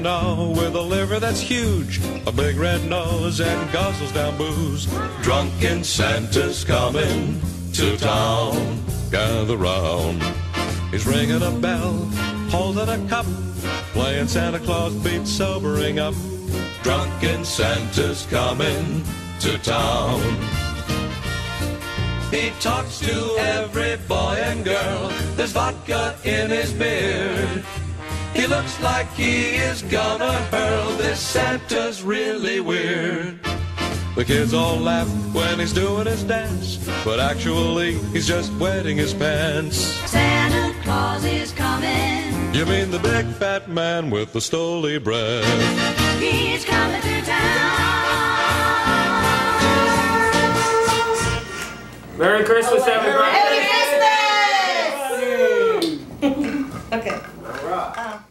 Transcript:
know, with a liver that's huge, a big red nose, and guzzles down booze. Drunken Santa's coming to town. Gather round. He's ringing a bell, holding a cup, playing Santa Claus beat sobering up. Drunken Santa's coming to town. He talks to every boy and girl. There's vodka in his beard. He looks like he is gonna hurl. This Santa's really weird. The kids all laugh when he's doing his dance, but actually he's just wetting his pants. Santa Claus is coming. You mean the big fat man with the stoley breath? He's coming to town. Merry Christmas, everybody! Merry Christmas! Okay. All right.